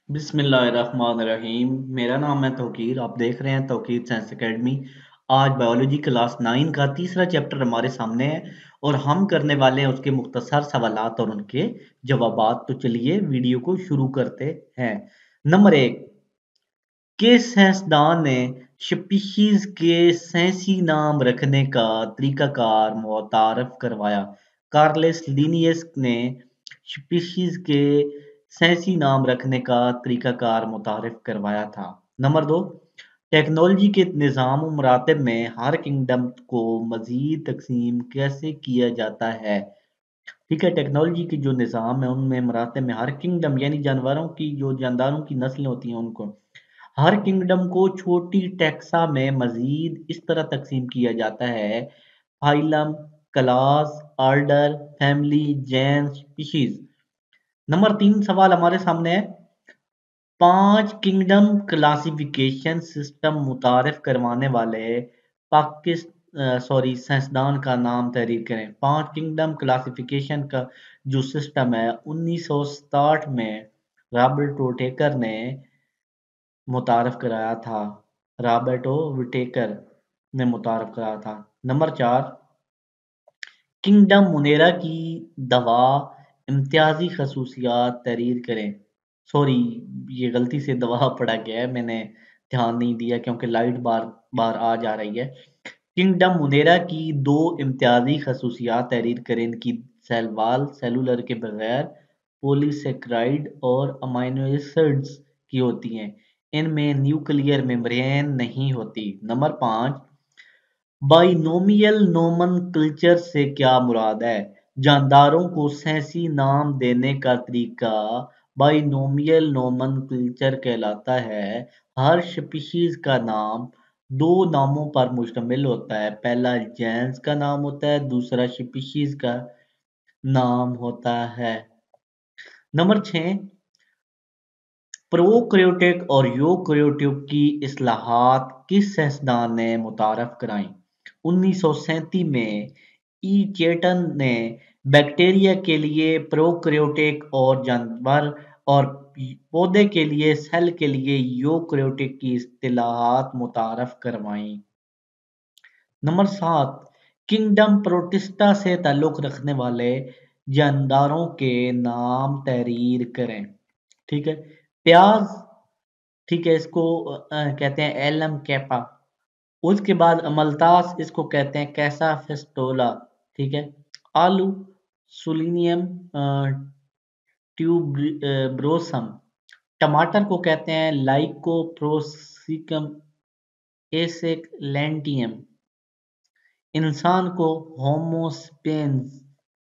बिस्मिल्लाहिर्रहमानिर्रहीम। मेरा नाम है तौकीर। आप देख रहे हैं तौकीर साइंस एकेडमी। आज बायोलॉजी क्लास 9 का तीसरा चैप्टर हमारे सामने है और हम करने वाले हैं उसके मुख्तसर सवालात और उनके जवाबात। तो चलिए वीडियो को शुरू करते हैं। नंबर 1, किस साइंसदान ने स्पीशीज के साइंसी नाम रखने का तरीकाकार मुतारफ करवाया? कार्लेस लिनियस ने स्पीशीज के साइंसी नाम रखने का तरीकाकार मुतारफ करवाया था। नंबर 2, टेक्नोलॉजी के निज़ाम व मरातब में हर किंगडम को मजीद तकसीम कैसे किया जाता है? ठीक है, टेक्नोलॉजी की जो निज़ाम है उनमें मरातब में हर किंगडम यानी जानवरों की जो जानदारों की नस्लें होती हैं उनको हर किंगडम को छोटी टैक्सा में मजीद इस तरह तकसीम किया जाता है: phylum, class, order, family, genus, species. Number 3 सवाल हमारे सामने है: 5 किंगडम क्लासिफिकेशन सिस्टम मुतारिफ करवाने वाले साइंसदान का नाम तहरीर करें। 5 किंगडम क्लासिफिकेशन का जो सिस्टम है 1967 में रॉबर्ट विटेकर ने मुतारफ़ कराया था। रॉबर्टो विटेकर ने मुतारफ़ कराया था। नंबर 4, किंगडम मुनेरा की दवा इम्तियाजी खसूसियात तहरीर करें। सॉरी, ये गलती से दवा पड़ा गया है, मैंने ध्यान नहीं दिया क्योंकि लाइट बार बार आ जा रही है। किंगडम मुनेरा की दो इम्तियाजी खसूसियात तहरीर करें। इनकी सेल वाल सेलुलर के बगैर पॉलीसेकेराइड और अमीनो एसिड्स की होती हैं। इनमें न्यूक्लियर मेम्ब्रेन नहीं होती। नंबर 5, बाइनोमियल नोमेनक्लेचर से क्या मुराद है? जानदारों को साइंसी नाम देने का तरीका बाइनोमियल नोमेनक्लेचर कहलाता है। हर स्पीशीज का नाम दो नामों पर मुश्तमिल होता है। पहला जेन्स का नाम होता है, दूसरा स्पीशीज का नाम होता है। नंबर 6, प्रोकैरियोटिक और यूकैरियोटिक की इस्लाहात किस साइंसदान ने मुतारफ़ कराईं? 1937 में ई चेटन ने बैक्टीरिया के लिए प्रोकैरियोटिक और जानवर और पौधे के लिए सेल के लिए यूकैरियोटिक की इस्तिलाहात मुतारफ़ करवाईं। नंबर 7, किंगडम प्रोटिस्टा से ताल्लुक़ रखने वाले जानदारों के नाम तहरीर करें। ठीक है, प्याज, ठीक है, इसको कहते हैं एलम कैपा। उसके बाद अमलतास, इसको कहते हैं कैसा फेस्टोला। ठीक है, आलू, सुलिनियम ट्यूब्रोसम। टमाटर को कहते हैं लाइकोप्रोसिकम एसेलेंटियम। इंसान को होमोस्पेन्स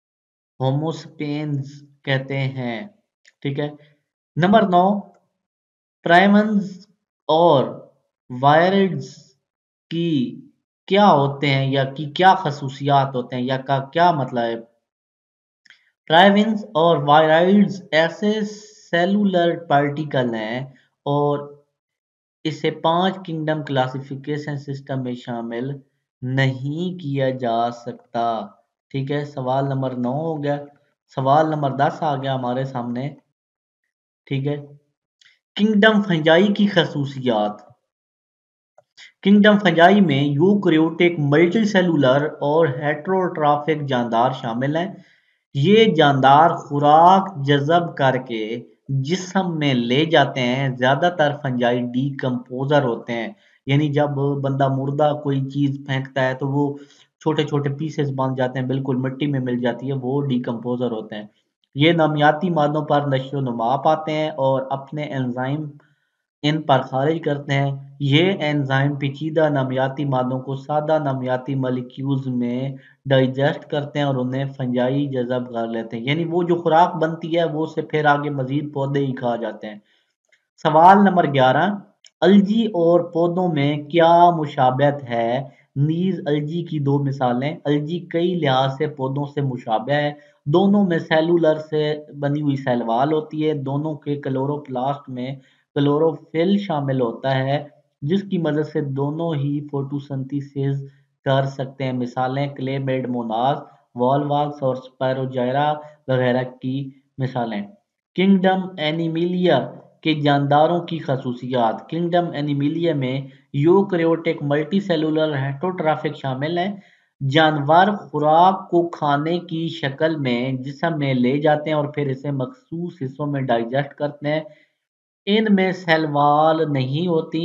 होमोस्पेन्स कहते हैं। ठीक है, नंबर 9, प्राइमन्स और वायरड्स की क्या होते हैं या की क्या खसूसियात होते हैं या का क्या मतलब है? प्राइमन्स और वायरड्स ऐसे सेलुलर पार्टिकल हैं और इसे 5 किंगडम क्लासिफिकेशन सिस्टम में शामिल नहीं किया जा सकता। ठीक है, सवाल नंबर 9 हो गया। सवाल नंबर 10 आ गया हमारे सामने। ठीक है, किंगडम फंजाई की खसूसियात। किंगडम फंजाई में यूकैरियोटिक, मल्टीसेलुलर और हेटेरोट्रॉफिक जानदार शामिल हैं। ये जानदार खुराक जज़ब करके जिस्म में ले जाते हैं। ज़्यादातर फंजाई डीकम्पोज़र होते हैं, यानी जब बंदा मुर्दा कोई चीज़ फेंकता है तो वो छोटे छोटे पीसेस बन जाते हैं, बिल्कुल मिट्टी में मिल जाती है, वो डीकम्पोज़र होते हैं। ये नमियाती मादों पर नशो नुमा पाते हैं और अपने एंजाइम इन पर खारिज करते हैं। ये एंजाइम पेचीदा नमियाती मादों को सादा नमियाती मॉलिक्यूल्स में डाइजेस्ट करते हैं और उन्हें फंजाई जज़ब कर लेते हैं, यानी वो जो खुराक बनती है वो से फिर आगे मजीद पौधे ही खा जाते हैं। सवाल नंबर 11, अलजी और पौधों में क्या मुशाबहत है? नीज अलजी की दो मिसालें। अलजी कई लिहाज से पौधों से मुशाबह है। दोनों में सेलुलर से बनी हुई सेल वाल होती है। दोनों के क्लोरोप्लास्ट में क्लोरोफिल शामिल होता है, जिसकी मदद से दोनों ही फोटोसिंथेसिस कर सकते हैं। मिसालें क्लेमेड मोनास, वॉलवॉक्स और स्पायरोजाइरा वगैरह की मिसालें। किंगडम एनिमिलिया के जानदारों की खसूसियात। किंगडम एनिमिलिया में यूकैरियोटिक मल्टीसेलुलर हेटेरोट्रॉफिक शामिल हैं। जानवर खुराक को खाने की शक्ल में जिस्म में ले जाते हैं और फिर इसे मखसूस हिस्सों में डाइजेस्ट करते हैं। इनमें सेल वॉल नहीं होती।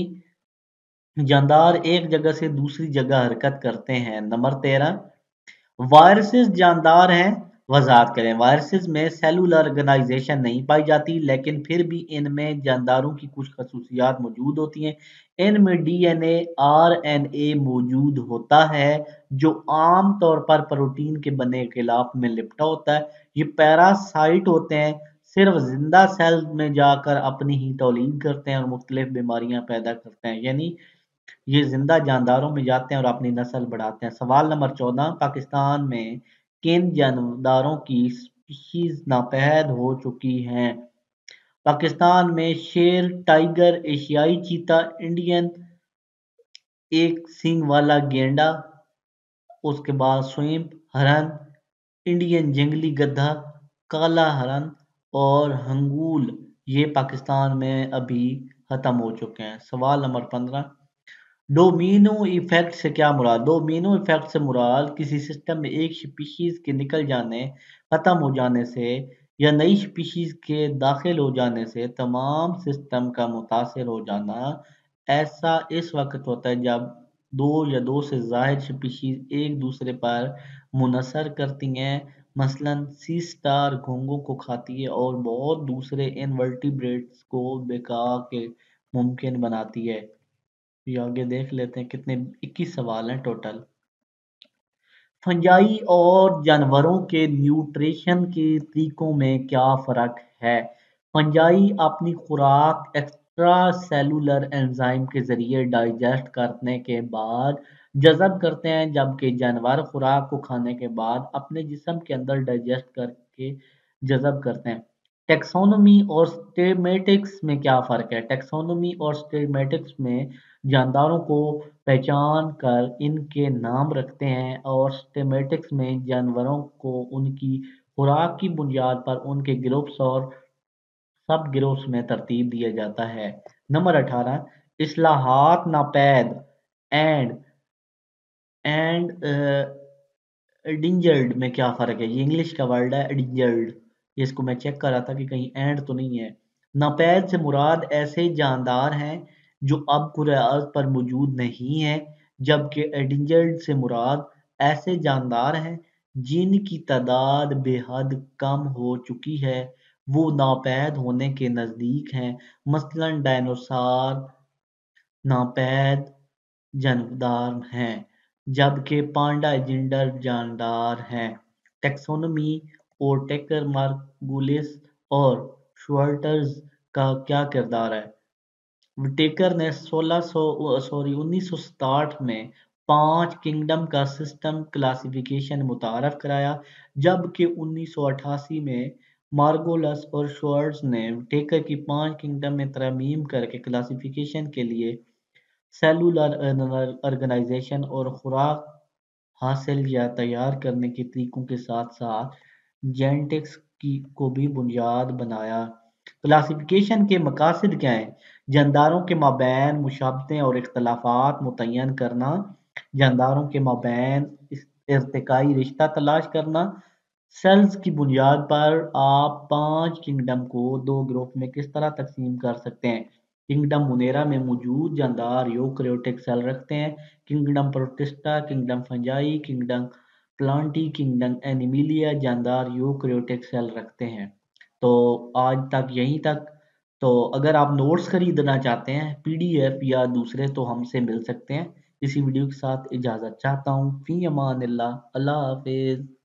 जानदार एक जगह से दूसरी जगह हरकत करते हैं। नंबर 13, वायरसेस जानदार हैं। वजाहत करें। वायरसेस में सेलुलर ऑर्गेनाइजेशन नहीं पाई जाती, लेकिन फिर भी इनमें जानदारों की कुछ खसूसियात मौजूद होती हैं। इनमें डीएनए आरएनए मौजूद होता है जो आम तौर पर प्रोटीन के बने गिलाफ में लिपटा होता है। ये पैरासाइट होते हैं, सिर्फ जिंदा सेल में जाकर अपनी ही तौलीद करते हैं और मुख्तलिफ बीमारियां पैदा करते हैं। यानी ये जिंदा जानदारों में जाते हैं और अपनी नस्ल बढ़ाते हैं। सवाल नंबर 14, पाकिस्तान में किन जानदारों की स्पीशीज नापैद हो चुकी हैं? पाकिस्तान में शेर, टाइगर, एशियाई चीता, इंडियन एक सींग वाला गेंडा, उसके बाद श्रिम्प, हरन, इंडियन जंगली गधा, काला हरन और हंगूल, ये पाकिस्तान में अभी खत्म हो चुके हैं। सवाल नंबर 15, डोमिनो इफेक्ट से क्या मुराद? डोमिनो इफेक्ट से मुराद किसी सिस्टम में एक स्पीशीज के निकल जाने, खत्म हो जाने से या नई स्पीशीज के दाखिल हो जाने से तमाम सिस्टम का मुतासर हो जाना। ऐसा इस वक्त होता है जब दो या दो से जायद स्पीशीज एक दूसरे पर मुनसर करती हैं। मसलन सी स्टार घोंघों को खाती है और बहुत दूसरे इनवर्टिब्रेट्स को बेका के मुमकिन बनाती है। ये आगे देख लेते हैं, कितने 21 सवाल हैं टोटल। फंजाई और जानवरों के न्यूट्रिशन के तरीकों में क्या फ़र्क है? फंजाई अपनी खुराक एक्स्ट्रा सेलुलर एंजाइम के ज़रिए डाइजेस्ट करने के बाद जज़ब करते हैं, जबकि जानवर खुराक को खाने के बाद अपने जिस्म के अंदर डाइजेस्ट करके जज़ब करते हैं। टैक्सोनॉमी और स्टेमेटिक्स में क्या फ़र्क है? टैक्सोनॉमी और स्टेमेटिक्स में जानदारों को पहचान कर इनके नाम रखते हैं और सिस्टेमैटिक्स में जानवरों को उनकी खुराक की बुनियाद पर उनके ग्रुप्स और सब ग्रुप्स में तरतीब दिया जाता है। नंबर 18, इस्लाहात नापैद एंड एंड एडिंजर्ड में क्या फ़र्क है? ये इंग्लिश का वर्ड है एडिंजर्ड। इसको मैं चेक कर रहा था कि कहीं एंड तो नहीं है। नापैद से मुराद ऐसे जानदार हैं जो अब कुराज पर मौजूद नहीं है, जबकि एडिंजर्ड से मुराद ऐसे जानदार हैं जिनकी तादाद बेहद कम हो चुकी है, वो नापैद होने के नज़दीक हैं। मसलन डायनासोर नापैद जानदार हैं, जबकि पांडा जिंडर जानदार हैं। टैक्सोनॉमी और टेकर मार्गुलिस और श्वार्ट्ज का क्या किरदार है? विटेकर ने 1967 में 5 किंगडम का सिस्टम क्लासिफिकेशन मुतारफ कराया, जबकि 1988 में मार्गोलस और श्वार्ट्ज ने विटेकर की 5 किंगडम में तरमीम करके क्लासिफिकेशन के लिए सेलुलर ऑर्गेनाइजेशन और खुराक हासिल या तैयार करने के तरीकों के साथ साथ जेनेटिक्स की को भी बुनियाद बनाया। क्लासिफिकेशन के मकासद क्या हैं? जानदारों के माबैन मुशाबहतें और इख्तलाफात मुतय्यन करना, जानदारों के माबैन इर्तिकाई रिश्ता तलाश करना। सेल्स की बुनियाद पर आप 5 किंगडम को 2 ग्रुप में किस तरह तकसीम कर सकते हैं? किंगडम मुनेरा में मौजूद जानदार यूकैरियोटिक सेल रखते हैं। Kingdom protista, kingdom fungi, kingdom plantae, kingdom animalia जानदार यूकैरियोटिक सेल रखते हैं। तो आज तक यहीं तक। तो अगर आप नोट्स खरीदना चाहते हैं पीडीएफ या दूसरे, तो हमसे मिल सकते हैं। इसी वीडियो के साथ इजाज़त चाहता हूँ। फ़ी अमान अल्लाह, अल्लाह हाफिज़।